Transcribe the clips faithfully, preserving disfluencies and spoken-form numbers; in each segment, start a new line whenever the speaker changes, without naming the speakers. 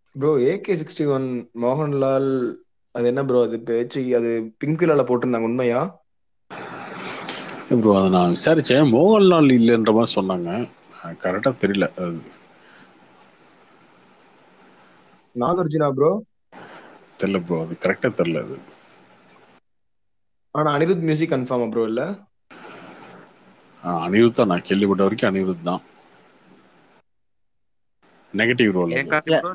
Bro AK sixty one Mohanlal அது என்ன bro அது பேச்சு அது பிங்க் வில்லால போட்டிருந்தாங்க உண்மையா?
ப்ரோ அதை நான் விசாரிச்சேன், மோகன்லால் இல்லைன்ற மாதிரி சொன்னாங்க. கரெக்டா தெரியல அது.
நாகார்ஜுனா ப்ரோ?
தெரியல ப்ரோ, அது கரெக்டா தெரியல அது.
ஆனா அனிருத் மியூசிக் கன்ஃபார்மா ப்ரோ? இல்ல
அனிருத் தான், நான் கேள்விப்பட்ட வரைக்கும் அனிருத் தான். நெகட்டிவ் ரோல்
ஏன்
அது.
கார்த்தி ப்ரோ?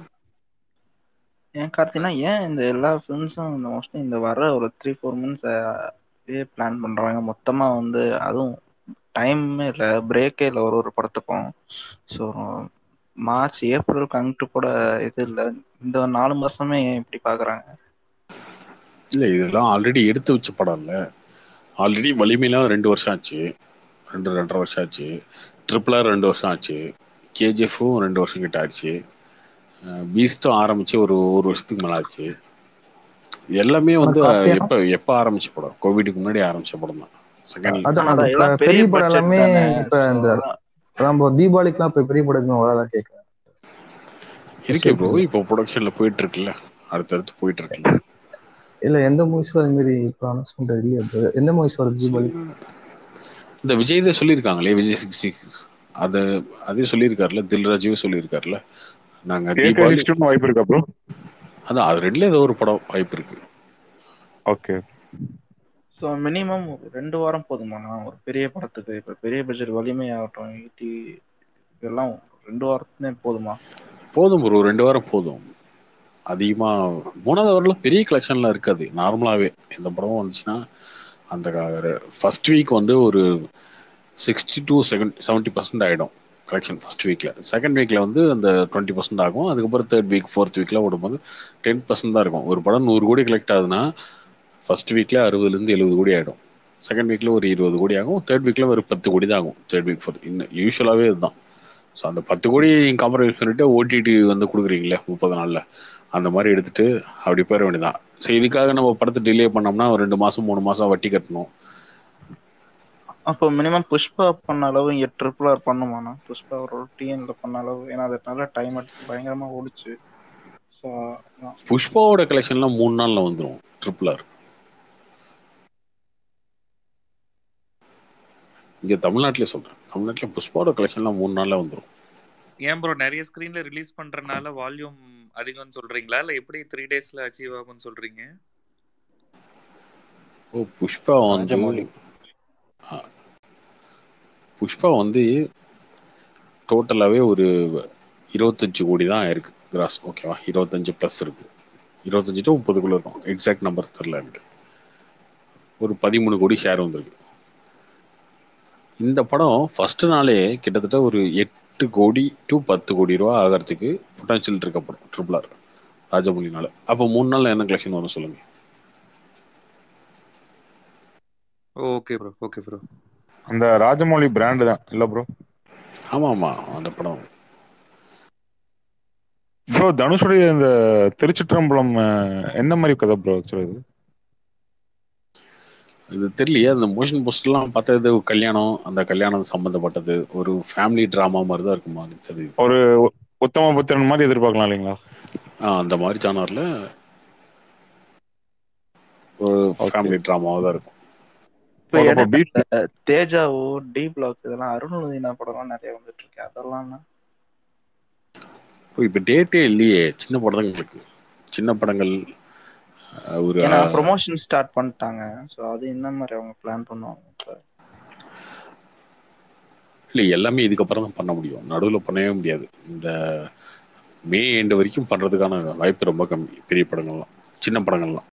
ஏன் கார்த்தினா ஏன் இந்த எல்லா ஃபிலிம்ஸும் இந்த மோஸ்ட்லி இந்த வர ஒரு த்ரீ ஃபோர் மந்த்ஸ் பிளான் பண்றாங்க மொத்தமா வந்து, அதுவும் டைமே இல்லை, பிரேக்கே இல்லை ஒரு ஒரு படத்துக்கும். ஸோ மார்ச் ஏப்ரலுக்கு அங்கிட்டு கூட இது இல்லை, இந்த நாலு மாசமே ஏன் இப்படி பாக்குறாங்க?
இல்ல இதெல்லாம் ஆல்ரெடி எடுத்து வச்ச படம் இல்ல. ஆல்ரெடி வலிமையெல்லாம் ரெண்டு வருஷம் ஆச்சு, ரெண்டு ரெண்டரை வருஷம் ஆச்சு. ட்ரிபிள் ஆர் ரெண்டு வருஷம் ஆச்சு. கேஜிஎஃப்பும் ரெண்டு வருஷம் கிட்ட ஆச்சு. பீஸ்டும் ஆரம்பிச்சு ஒரு ஒரு வருஷத்துக்கு மேல ஆச்சு. எல்லாமே வந்து எப்ப எப்ப ஆரம்பிச்ச படம்? கோவிடுக்கு முன்னாடி ஆரம்பிச்ச படம் தான். செகண்ட்
அதான் இப்ப பெரிய படம் எல்லாமே இப்ப இந்த தீபாவளிக்குலாம் இப்ப பெரிய படம் வராதா கேட்கிறேன்.
இருக்கே ப்ரோ, இப்போ ப்ரொடக்ஷன்ல போயிட்டு இருக்குல்ல, அடுத்தடுத்து போயிட்டு இருக்குல்ல.
இல்ல எந்த மூவிஸும் அது மாதிரி இப்போ அனௌன்ஸ்மெண்ட் இல்லையா ப்ரோ? எந்த மூவிஸ் வருது தீபாவளி?
இந்த விஜய் தான் சொல்லியிருக்காங்களே, விஜய் சிக்ஸ்டி சிக்ஸ் அது அதே சொல்லியிருக்காருல, தில்ராஜுவே சொல்லியிருக்காருல, நாங்க தீபாவளி
வாய்ப்பு இருக்கா ப்ரோ?
அதான் அது ரெண்டுல ஏதோ ஒரு படம் வாய்ப்பு இருக்கு.
ஓகே.
ஸோ மினிமம் ரெண்டு வாரம் போதுமாண்ணா ஒரு பெரிய படத்துக்கு? இப்போ பெரிய பட்ஜெட் வலிமை ஆகட்டும், ஈட்டி இதெல்லாம் ரெண்டு வாரத்துனே போதுமா?
போதும் ப்ரோ, ரெண்டு வாரம் போதும். அதிகமா மூணாவது வாரம் பெரிய கலெக்ஷன்லாம் இருக்காது. நார்மலாவே எந்த படமும் வந்துச்சுன்னா அந்த ஃபர்ஸ்ட் வீக் வந்து ஒரு sixty to seven seventy percent ஆகிடும் கலெக்ஷன் ஃபர்ஸ்ட் வீக்கில். செகண்ட் வீக்கில் வந்து அந்த டுவெண்ட்டி பர்சன்ட் ஆகும். அதுக்கப்புறம் தேர்ட் வீக் ஃபோர்த் வீக்கில் ஓடும்போது டென் பர்சன்ட் தான் இருக்கும். ஒரு படம் நூறு கோடி கலெக்ட் ஆகுதுன்னா ஃபர்ஸ்ட் வீக்கில் அறுபதுலேருந்து எழுபது கோடி ஆகிடும். செகண்ட் வீக்கில் ஒரு இருபது கோடி ஆகும். தேர்ட் வீக்கில் ஒரு பத்து கோடி தான் ஆகும். தேர்ட் வீக் ஃபோர்த் இன்னும் யூஸ்வலாகவே இதுதான். ஸோ அந்த பத்து கோடி காம்ப்ரமைஸ் பண்ணிட்டு ஓடிடி வந்து கொடுக்குறீங்களே முப்பது நாளில், அந்த மாதிரி எடுத்துட்டு அப்படி போயிட வேண்டியதான். ஸோ இதுக்காக நம்ம படத்தை டிலே பண்ணோம்னா ஒரு ரெண்டு மாதம் மூணு மாதம் வட்டி கட்டணும்.
அப்போ மினிமம் புஷ்பா பண்ண அளவு இங்கே ட்ரிபிள் ஆர் பண்ணுமாண்ணா? புஷ்பா ஒரு டிஎன்ல பண்ண அளவு, ஏன்னா அது நல்ல டைம் எடுத்து பயங்கரமா ஓடிச்சு. ஸோ
புஷ்பாவோட கலெக்ஷன்லாம் மூணு நாளில் வந்துடும் ட்ரிபிள் ஆர். இங்கே தமிழ்நாட்டிலே சொல்கிறேன், தமிழ்நாட்டில் புஷ்பாவோட கலெக்ஷன்லாம் மூணு நாளில் வந்துடும்.
ஏன் ப்ரோ நிறைய ஸ்கிரீன்ல ரிலீஸ் பண்றதுனால வால்யூம் அதிகம்னு சொல்றீங்களா, இல்லை எப்படி த்ரீ டேஸ்ல அச்சீவ் ஆகும்னு சொல்றீங்க?
ஓ புஷ்பா வந்து புஷ்பா வந்து டோட்டலாகவே ஒரு இருபத்தஞ்சு கோடி தான் இருக்கு கிராஸ். ஓகேவா, இருபத்தஞ்சு ப்ளஸ் இருக்கு, இருபத்தஞ்சு டு முப்பதுக்குள்ள இருக்கும். எக்ஸாக்ட் நம்பர் தெரியல எனக்கு. ஒரு பதிமூணு கோடி ஷேர் வந்திருக்கு. இந்த படம் ஃபர்ஸ்ட் நாளே கிட்டத்தட்ட ஒரு எட்டு கோடி டு பத்து கோடி ரூபா ஆகிறதுக்கு பொட்டன்ஷியல் இருக்க படம் ட்ரிபிள் ஆர் ராஜமௌலினால. அப்போ மூணு நாள் என்ன கலெக்ஷன் வரும் சொல்லுங்க?
Okay bro, okay bro.
அந்த ராஜமௌலி பிராண்ட் தான் இல்ல ப்ரோ?
ஆமா ஆமா, அந்த படம்
ப்ரோ. தனுஷுடைய இந்த திருச்சிற்றம்பலம் என்ன மாதிரி கதை ப்ரோ சொல்லுது?
இது தெரியலையே, அந்த மோஷன் போஸ்டர்லாம் பார்த்தது கல்யாணம், அந்த கல்யாணம் சம்மந்தப்பட்டது ஒரு ஃபேமிலி ட்ராமா மாதிரி தான் இருக்குமா? சரி,
ஒரு உத்தம புத்திரன் மாதிரி எதிர்பார்க்கலாம் இல்லைங்களா?
ஆ அந்த மாதிரி ஜானர்ல ஒரு ஃபேமிலி ட்ராமாவா தான் இருக்கும்.
தேஜாவோ டி பிளாக் இதெல்லாம் அருண் படம்லாம் நிறைய வந்துட்டு இருக்கு, அதெல்லாம்
இப்போ டேட்டே இல்லையே சின்ன படங்களுக்கு. சின்ன படங்கள் ஒரு
ப்ரொமோஷன் ஸ்டார்ட் பண்ணிட்டாங்க. ஸோ அது என்ன மாதிரி அவங்க பிளான் பண்ணுவாங்க?
இல்லை எல்லாமே இதுக்கப்புறம் தான் பண்ண முடியும், நடுவில் பண்ணவே முடியாது. இந்த மே எண்டு வரைக்கும் பண்ணுறதுக்கான வாய்ப்பு ரொம்ப கம்மி பெரிய படங்கள்லாம். சின்ன படங்கள்லாம்